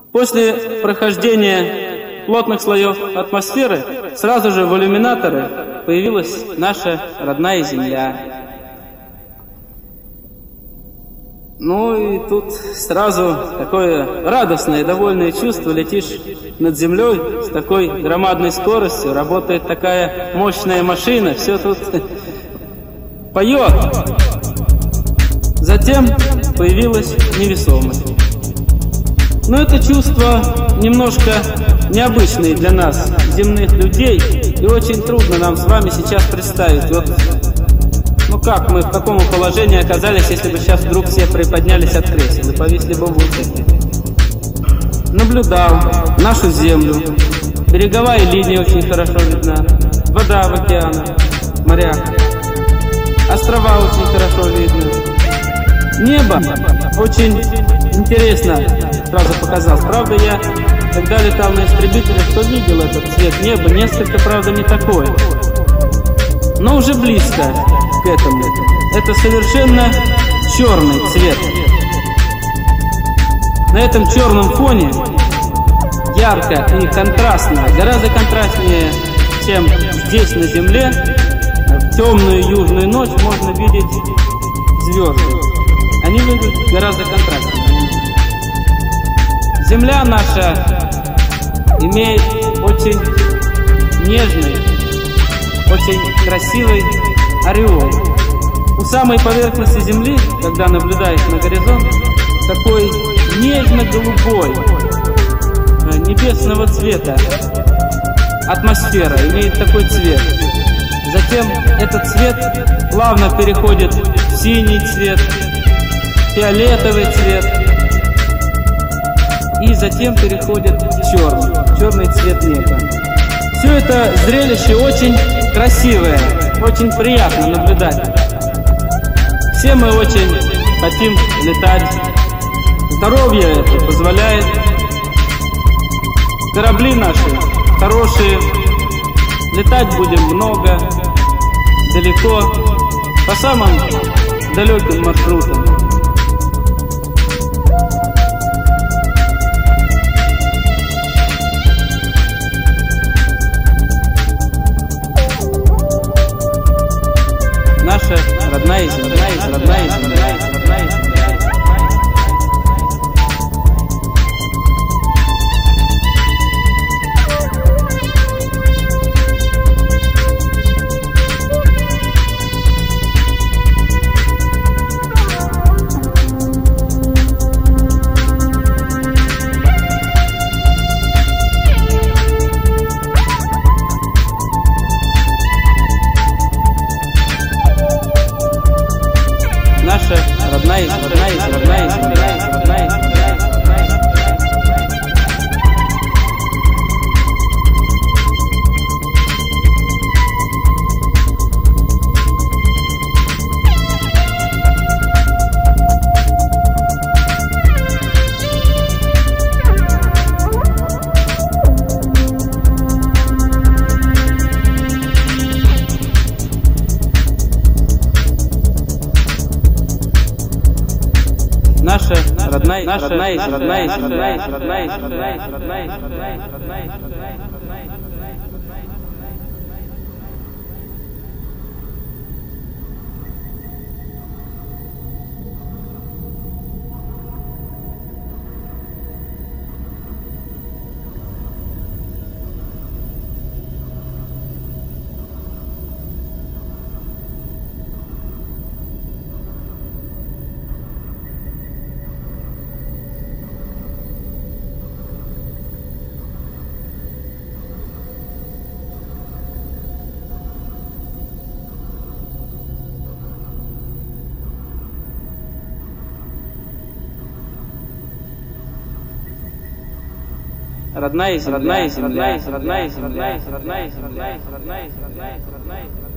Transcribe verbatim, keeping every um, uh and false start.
После прохождения плотных слоев атмосферы сразу же в иллюминаторы появилась наша родная Земля. Ну и тут сразу такое радостное и довольное чувство. Летишь над землей с такой громадной скоростью, работает такая мощная машина, все тут поет. Затем появилась невесомость. Но это чувство немножко необычное для нас, земных людей, и очень трудно нам с вами сейчас представить, вот, ну как мы, в каком положении оказались, если бы сейчас вдруг все приподнялись от кресел и повисли бы в воздухе. Наблюдал нашу землю, береговая линия очень хорошо видна, вода в океанах, морях, острова очень хорошо видны, небо очень интересно сразу показал. Правда, я, когда летал на истребителях, то видел этот цвет неба, несколько, правда, не такой, но уже близко к этому. Это совершенно черный цвет. На этом черном фоне ярко и контрастно, гораздо контрастнее, чем здесь на Земле, в темную южную ночь можно видеть звезды. Они выглядят гораздо контрастнее. Земля наша имеет очень нежный, очень красивый ореол. У самой поверхности Земли, когда наблюдаешь на горизонт, такой нежно-голубой, небесного цвета атмосфера имеет такой цвет. Затем этот цвет плавно переходит в синий цвет, фиолетовый цвет, и затем переходит в черный, черный цвет неба. Все это зрелище очень красивое, очень приятно наблюдать. Все мы очень хотим летать. Здоровье это позволяет. Корабли наши хорошие. Летать будем много, далеко, по самым далеким маршрутам. Наша родная земля, родная земля, родная земля. Наша родная, родная, родная земля, родная земля. Наша родная, наша родная, родная, родная, родная, родная, родная, родная, родная. Родная, родная земля, родная земля, родная земля, родная земля, родная земля.